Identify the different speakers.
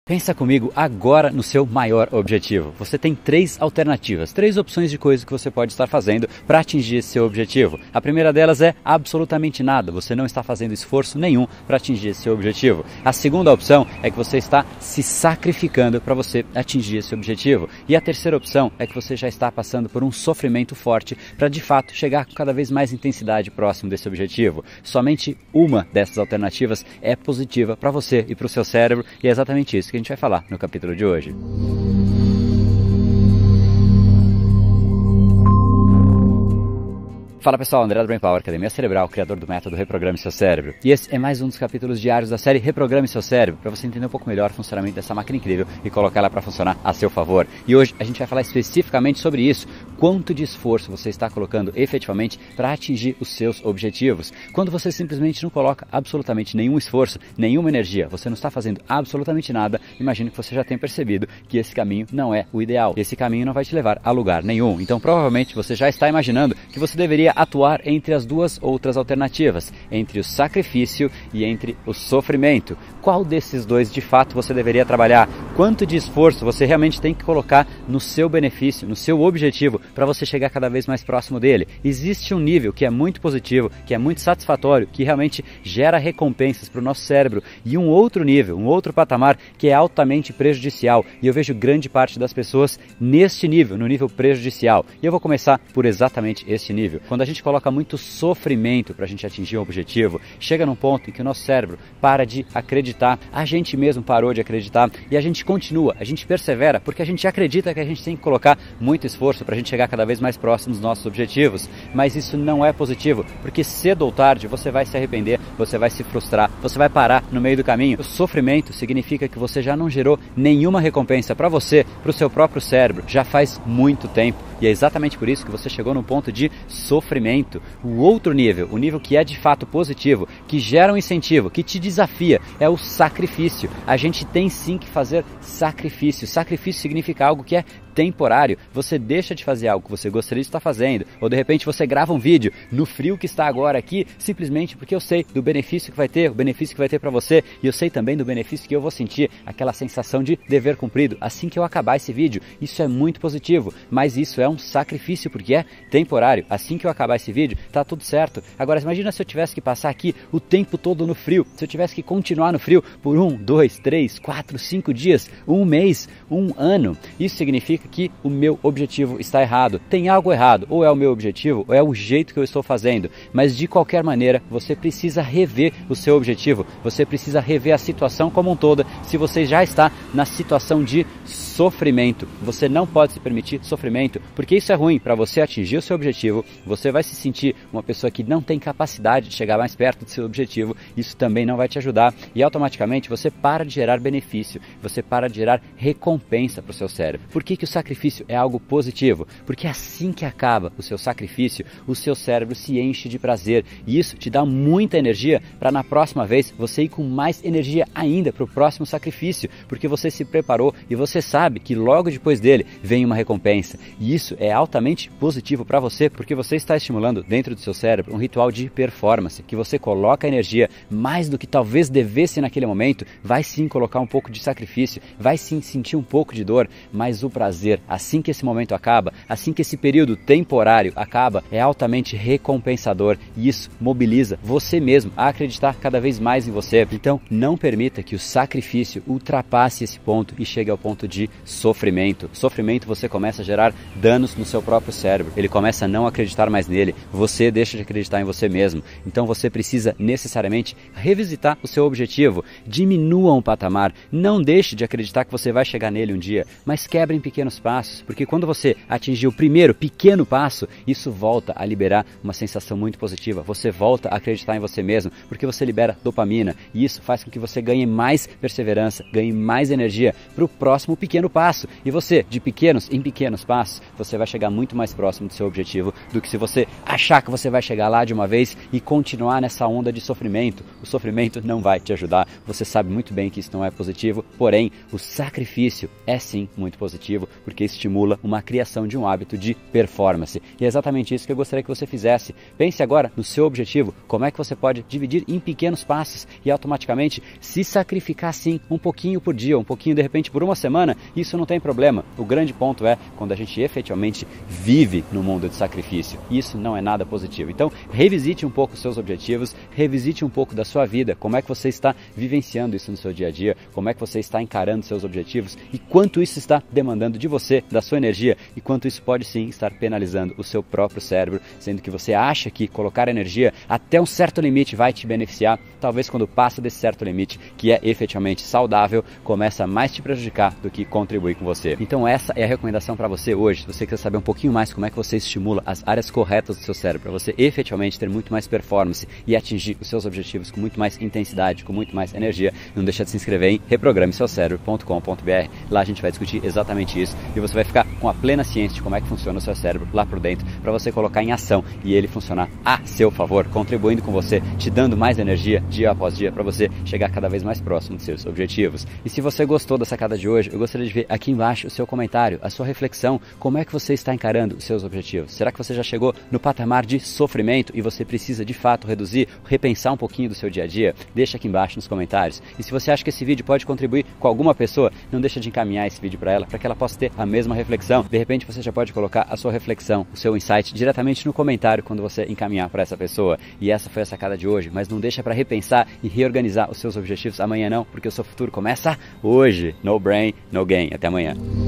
Speaker 1: Pensa comigo agora no seu maior objetivo. Você tem 3 alternativas, 3 opções de coisas que você pode estar fazendo para atingir esse seu objetivo. A primeira delas é absolutamente nada. Você não está fazendo esforço nenhum para atingir esse seu objetivo. A segunda opção é que você está se sacrificando para você atingir esse objetivo. E a terceira opção é que você já está passando por um sofrimento forte para de fato chegar com cada vez mais intensidade próximo desse objetivo. Somente uma dessas alternativas é positiva para você e para o seu cérebro, e é exatamente isso que a gente vai falar no capítulo de hoje. Fala pessoal, André do Brain Power, Academia Cerebral, criador do método Reprograme Seu Cérebro. E esse é mais um dos capítulos diários da série Reprograme Seu Cérebro, para você entender um pouco melhor o funcionamento dessa máquina incrível e colocar ela para funcionar a seu favor. E hoje a gente vai falar especificamente sobre isso. Quanto de esforço você está colocando efetivamente para atingir os seus objetivos? Quando você simplesmente não coloca absolutamente nenhum esforço, nenhuma energia, você não está fazendo absolutamente nada, imagino que você já tenha percebido que esse caminho não é o ideal. Esse caminho não vai te levar a lugar nenhum. Então provavelmente você já está imaginando que você deveria atuar entre as duas outras alternativas, entre o sacrifício e entre o sofrimento. Qual desses dois de fato você deveria trabalhar? Quanto de esforço você realmente tem que colocar no seu benefício, no seu objetivo, para você chegar cada vez mais próximo dele? Existe um nível que é muito positivo, que é muito satisfatório, que realmente gera recompensas para o nosso cérebro, e um outro nível, um outro patamar que é altamente prejudicial, e eu vejo grande parte das pessoas neste nível, no nível prejudicial. E eu vou começar por exatamente este nível. Quando a gente coloca muito sofrimento para a gente atingir um objetivo, chega num ponto em que o nosso cérebro para de acreditar, a gente mesmo parou de acreditar, e a gente continua, a gente persevera, porque a gente acredita que a gente tem que colocar muito esforço para a gente chegar cada vez mais próximo dos nossos objetivos. Mas isso não é positivo, porque cedo ou tarde você vai se arrepender, você vai se frustrar, você vai parar no meio do caminho. O sofrimento significa que você já não gerou nenhuma recompensa para você, para o seu próprio cérebro, já faz muito tempo. E é exatamente por isso que você chegou num ponto de sofrimento. O outro nível, o nível que é de fato positivo, que gera um incentivo, que te desafia, é o sacrifício. A gente tem sim que fazer sacrifício. Sacrifício significa algo que é temporário. Você deixa de fazer algo que você gostaria de estar fazendo, ou de repente você grava um vídeo no frio que está agora aqui, simplesmente porque eu sei do benefício que vai ter, o benefício que vai ter para você, e eu sei também do benefício que eu vou sentir, aquela sensação de dever cumprido assim que eu acabar esse vídeo. Isso é muito positivo, mas isso é um sacrifício porque é temporário. Assim que eu acabar esse vídeo, tá tudo certo. Agora imagina se eu tivesse que passar aqui o tempo todo no frio, se eu tivesse que continuar no frio por 1, 2, 3, 4, 5 dias, um mês, um ano. Isso significa que o meu objetivo está errado. Tem algo errado, ou é o meu objetivo, ou é o jeito que eu estou fazendo. Mas de qualquer maneira, você precisa rever o seu objetivo, você precisa rever a situação como um todo. Se você já está na situação de sofrimento, você não pode se permitir sofrimento, porque isso é ruim. Para você atingir o seu objetivo, você vai se sentir uma pessoa que não tem capacidade de chegar mais perto do seu objetivo. Isso também não vai te ajudar, e automaticamente você para de gerar benefício, você para de gerar recompensa para o seu cérebro. Por que o sacrifício é algo positivo? Porque assim que acaba o seu sacrifício, o seu cérebro se enche de prazer, e isso te dá muita energia para na próxima vez você ir com mais energia ainda para o próximo sacrifício, porque você se preparou e você sabe que logo depois dele vem uma recompensa. E isso é altamente positivo para você, porque você está estimulando dentro do seu cérebro um ritual de performance, que você coloca energia mais do que talvez devesse naquele momento, vai sim colocar um pouco de sacrifício, vai sim sentir um pouco de dor, mas o prazer, assim que esse momento acaba, assim que esse período temporário acaba, é altamente recompensador, e isso mobiliza você mesmo a acreditar cada vez mais em você. Então não permita que o sacrifício ultrapasse esse ponto e chegue ao ponto de sofrimento. Sofrimento, você começa a gerar danos no seu próprio cérebro, ele começa a não acreditar mais nele, você deixa de acreditar em você mesmo. Então você precisa necessariamente revisitar o seu objetivo, diminua um patamar, não deixe de acreditar que você vai chegar nele um dia, mas quebre em pequenos passos, porque quando você atingir o primeiro pequeno passo, isso volta a liberar uma sensação muito positiva, você volta a acreditar em você mesmo, porque você libera dopamina, e isso faz com que você ganhe mais perseverança, ganhe mais energia para o próximo pequeno pequeno passo. E você, de pequenos em pequenos passos, você vai chegar muito mais próximo do seu objetivo do que se você achar que você vai chegar lá de uma vez e continuar nessa onda de sofrimento. O sofrimento não vai te ajudar. Você sabe muito bem que isso não é positivo, porém, o sacrifício é sim muito positivo, porque estimula uma criação de um hábito de performance. E é exatamente isso que eu gostaria que você fizesse. Pense agora no seu objetivo, como é que você pode dividir em pequenos passos e automaticamente se sacrificar sim, um pouquinho por dia, um pouquinho de repente por uma semana, isso não tem problema. O grande ponto é quando a gente efetivamente vive no mundo de sacrifício. Isso não é nada positivo. Então, revisite um pouco os seus objetivos, revisite um pouco da sua vida, como é que você está vivenciando isso no seu dia a dia, como é que você está encarando seus objetivos e quanto isso está demandando de você, da sua energia e quanto isso pode sim estar penalizando o seu próprio cérebro, sendo que você acha que colocar energia até um certo limite vai te beneficiar, talvez quando passa desse certo limite, que é efetivamente saudável, começa a mais te prejudicar do que contribuir com você. Então essa é a recomendação para você hoje. Se você quer saber um pouquinho mais como é que você estimula as áreas corretas do seu cérebro, para você efetivamente ter muito mais performance e atingir os seus objetivos com muito mais intensidade, com muito mais energia, não deixa de se inscrever em reprogrameseucerebro.com.br. Lá a gente vai discutir exatamente isso e você vai ficar com a plena ciência de como é que funciona o seu cérebro lá por dentro, para você colocar em ação e ele funcionar a seu favor, contribuindo com você, te dando mais energia dia após dia para você chegar cada vez mais próximo dos seus objetivos. E se você gostou da sacada de hoje, eu gostaria de ver aqui embaixo o seu comentário, a sua reflexão, como é que você está encarando os seus objetivos? Será que você já chegou no patamar de sofrimento e você precisa de fato reduzir, repensar um pouquinho do seu dia a dia? Deixa aqui embaixo nos comentários. E se você acha que esse vídeo pode contribuir com alguma pessoa, não deixa de encaminhar esse vídeo para ela, para que ela possa ter a mesma reflexão. De repente você já pode colocar a sua reflexão, o seu insight diretamente no comentário quando você encaminhar para essa pessoa. E essa foi a sacada de hoje, mas não deixa para repensar e reorganizar os seus objetivos amanhã não, porque o seu futuro começa hoje. No brain, no gain. Até amanhã.